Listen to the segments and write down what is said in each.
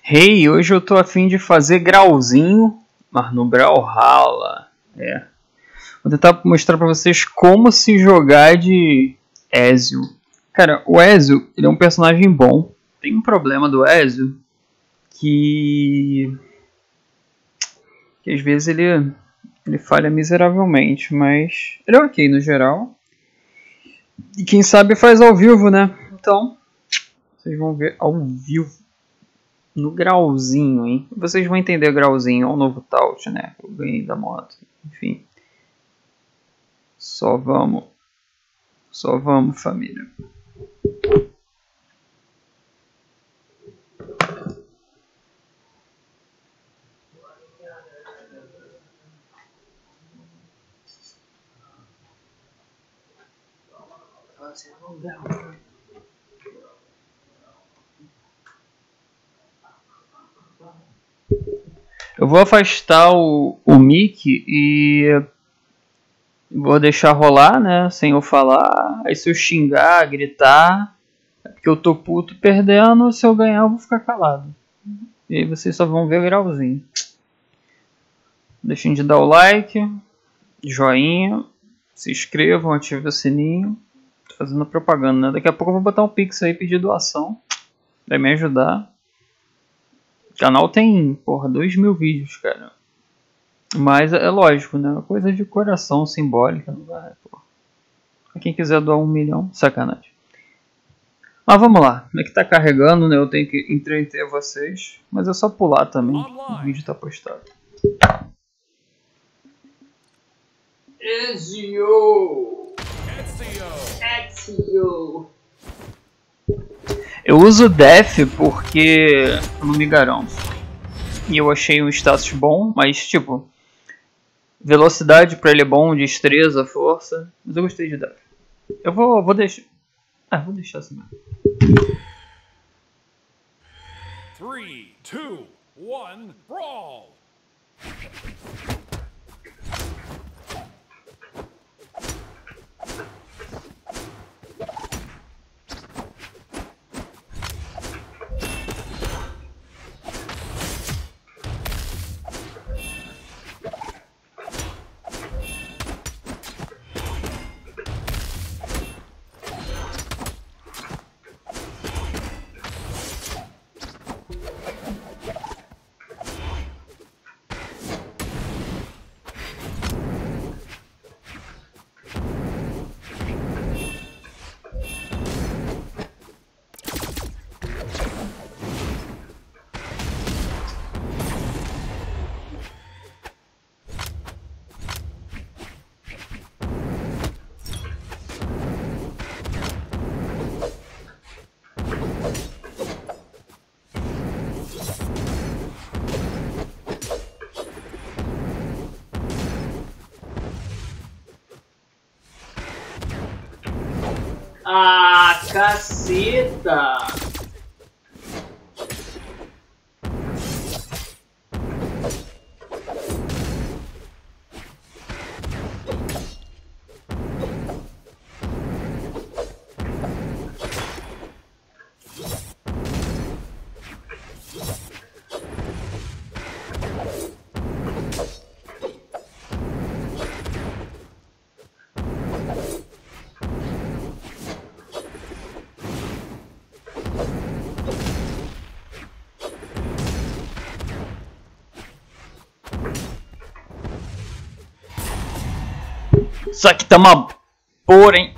Hey, hoje eu tô a fim de fazer grauzinho, mas no Brawlhalla. Vou tentar mostrar pra vocês como se jogar de Ezio. Cara, o Ezio, ele é um personagem bom. Tem um problema do Ezio que às vezes ele falha miseravelmente, mas ele é ok no geral. E quem sabe faz ao vivo, né? Então, vocês vão ver ao vivo. No grauzinho, hein? Vocês vão entender grauzinho, é um novo Tout, né? Eu ganhei da moto. Enfim. Só vamos, família. Eu vou afastar o mic e vou deixar rolar, né? Sem eu falar. Aí se eu xingar, gritar, é porque eu tô puto perdendo. Se eu ganhar, eu vou ficar calado. E aí vocês só vão ver o grauzinho. Deixem de dar o like, joinha, se inscrevam, ativem o sininho. Tô fazendo propaganda, né? Daqui a pouco eu vou botar um pix aí, pedir doação. Vai me ajudar. O canal tem, 2.000 vídeos, cara. Mas é lógico, né? Coisa de coração simbólica. Não vai, porra. Pra quem quiser doar 1 milhão, sacanagem. Mas vamos lá. Como é que tá carregando, né? Eu tenho que entreter vocês. Mas é só pular também. O vídeo tá postado. Ezio! Eu uso Def porque eu não me garanto. E eu achei um status bom, mas tipo, velocidade pra ele é bom, destreza, força. Mas eu gostei de Def. Eu vou deixar. Vou deixar assim mesmo. 3, 2, 1, brawl! Ah, caceta! Isso aqui tá uma porra, hein?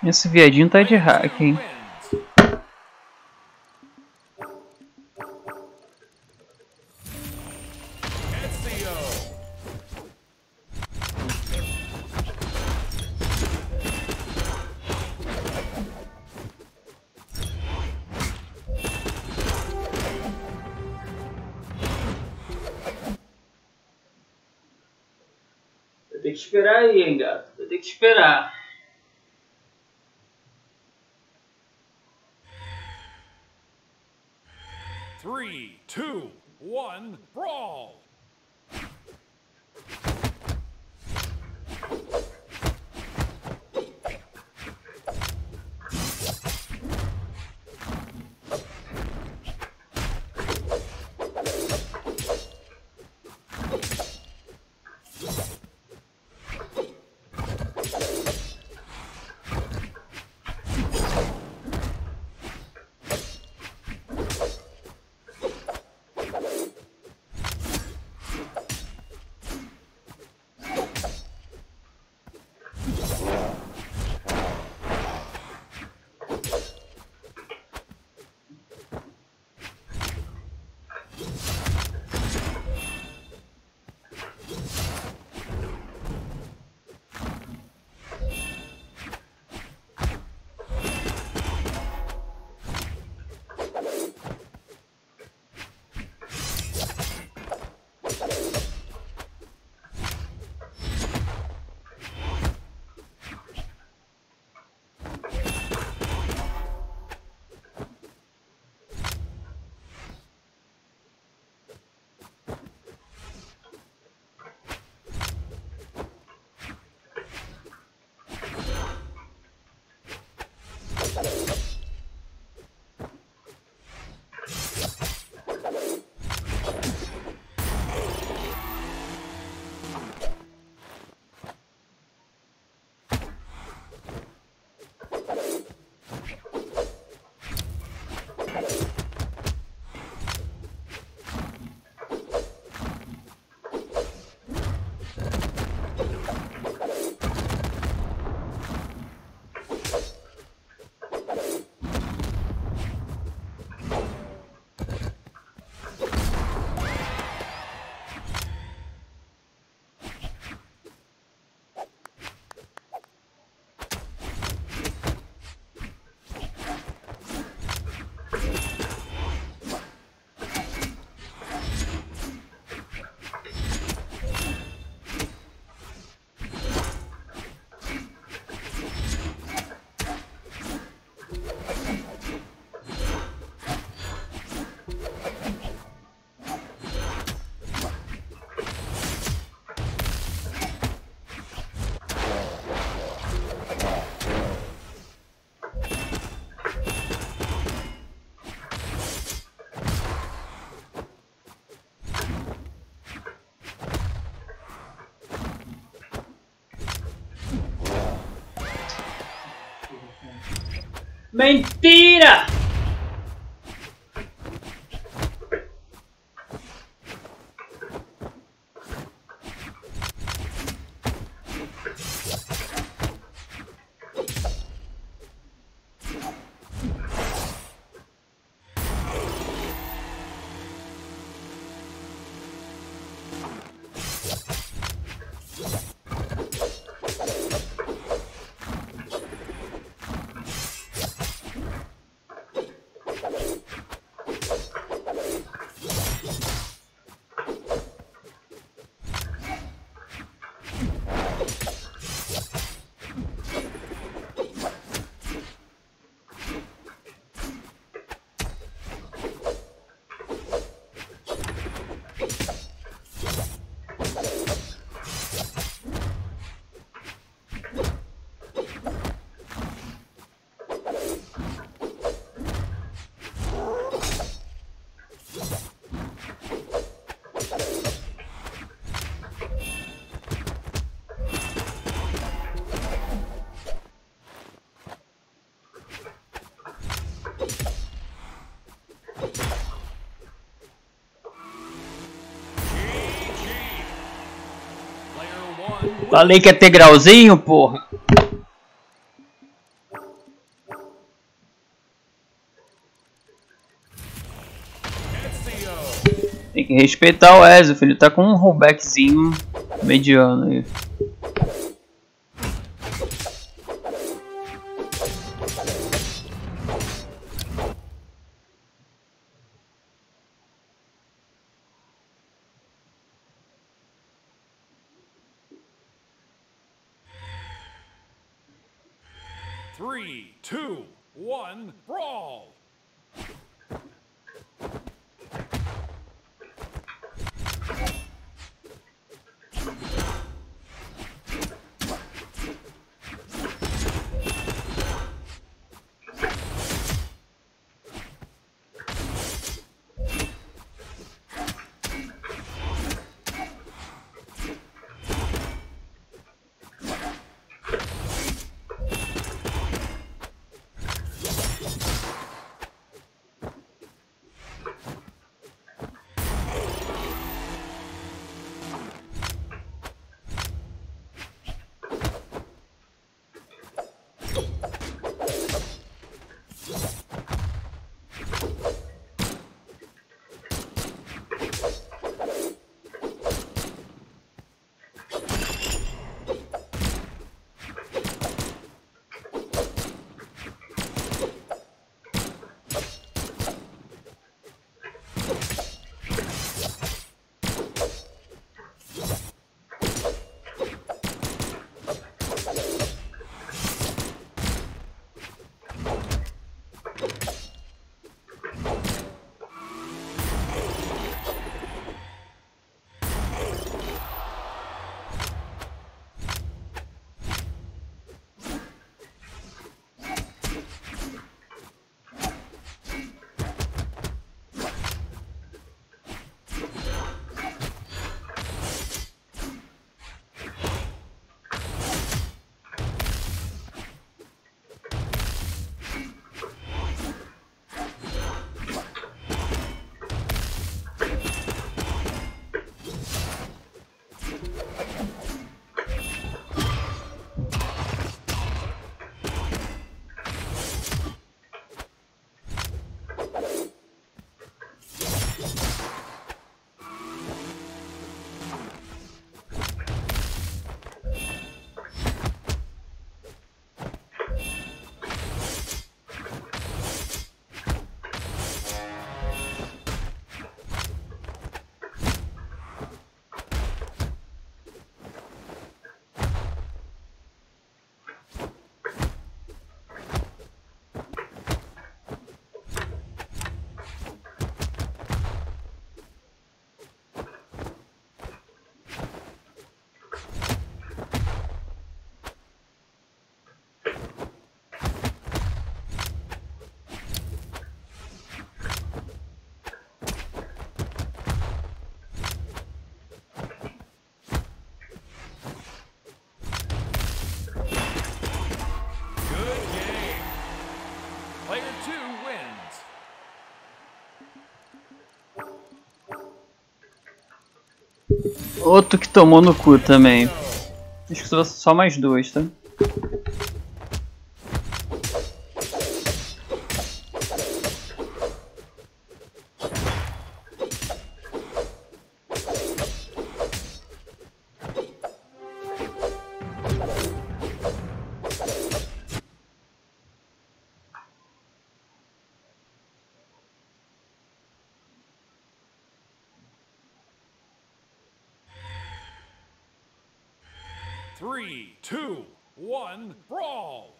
Esse viadinho tá de hack, hein? Vai ter que esperar aí, hein, gato? Vai ter que esperar. Three, two, one, brawl! Mentira! Falei que ia ter grauzinho, porra. Tem que respeitar o Ezio, filho. Tá com um rollbackzinho mediano aí. Three, two, one, brawl! Outro que tomou no cu também. Acho que só mais dois, tá? Three, two, one, brawl!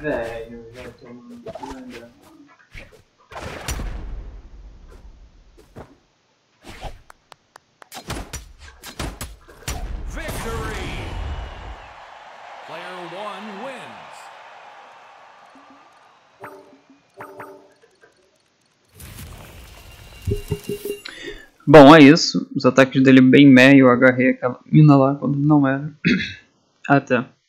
velho, já tô mandando. Victory! Player 1 wins. Bom, é isso. Os ataques dele bem meio. Eu agarrei aquela mina lá quando não era. Até.